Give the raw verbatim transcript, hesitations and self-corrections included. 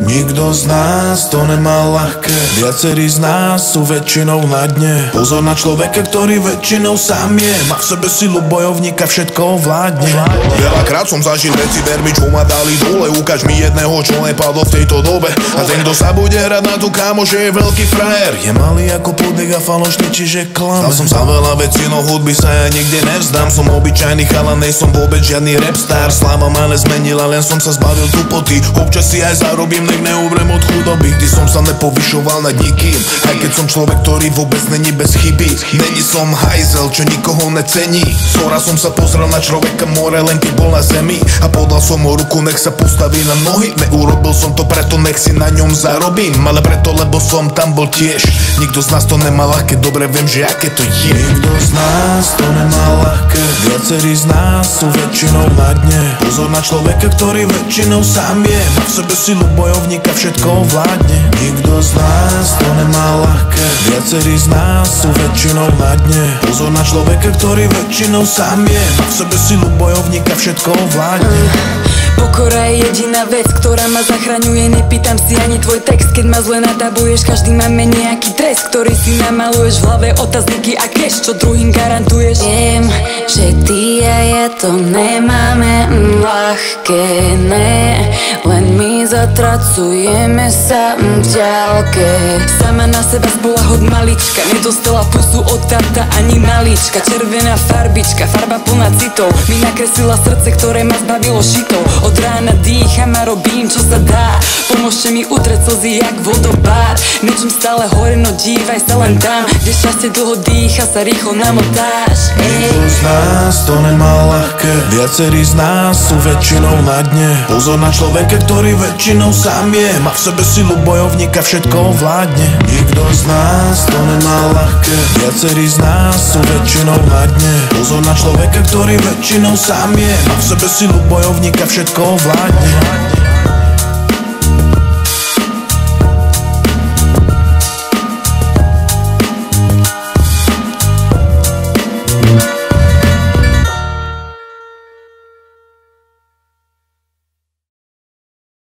Nikto z nás to nemá ľahké, viacerí z nás sú väčšinou na dne. Pozor na človeka, ktorý väčšinou sám je, má v sebe silu bojovníka, všetko ovládne. Veľakrát som zažil veci, ver mi, čo ma dali dole. Ukáž mi jedného, čo nepadlo v tejto dobe. A ten, kto sa bude hrať na tú kámo, že je veľký frajer, je malý ako pudek a falošný, čiže klame. Dal som sa veľa vecí, no hudby sa ja nikde nevzdám. Som obyčajný chalan, nej som vôbec žiadny rapstar. Sláva ma nezmenila, len som sa zbavil tupoty. Občas si aj zarobím, nech neumrem od chudoby. Ty som sa nepovyšoval nad nikým, aj keď som človek, ktorý vôbec není bez chyby. Není som hajzel, čo nikoho necení. Zhora som sa pozrel na človeka more, len keď bol na zemi, a podal som mu ruku, nech sa postaví na nohy. Neurobil som to preto, nech si na ňom zarobím, ale preto, lebo som tam bol tiež. Nikto z nás to nemá ľahké, dobre viem, že aké to je. Nikto z nás to nemá ľahké, viacerí z nás sú väčšinou na dne. Pozor na človeka, ktorý väčšinou sám je, má v sebe silu bojovníka, všetko ovládne. Nikto z nás to nemá ľahké, viacerí z nás sú väčšinou na dne. Pozor na človeka, ktorý väčšinou sám je, má v sebe silu bojovníka, všetko ovládne. Pokora je jediná vec, ktorá ma zachraňuje. Nepýtam si ani tvoj text, keď ma zle nadabuješ. Každý máme nejaký trest, ktorý si namaluješ v hlave, otázniky a cash, čo druhým garantuješ. Viem, že ty a ja to nemáme mm, ľahké, ne. Len my zatracujeme sa mm, v ďalke. Sama na seba zbola od malička, nedostala pusu od táta ani malíčka. Červená farbička, farba plná citov, mi nakreslila srdce, ktoré ma zbavilo šitov. Od rána dýcham a robím, čo sa dá. Pomôžte mi utreť slzy jak vodopád. Niečím stále hore, no dívaj sa len tam, kde šťastie dlho dýcha, sa rýchlo namotáš. Nikto z nás to nemá ľahké, viacerí z nás sú väčšinou na dne. Pozor na človeka, ktorý väčšinou sám je, má v sebe silu bojovníka, všetko ovládne. Nikto z nás to nemá ľahké, viacerí z nás sú väčšinou na dne. Pozor na človeka, ktorý väčšinou sám je, má v sebe silu bojovníka, všetko ovládne.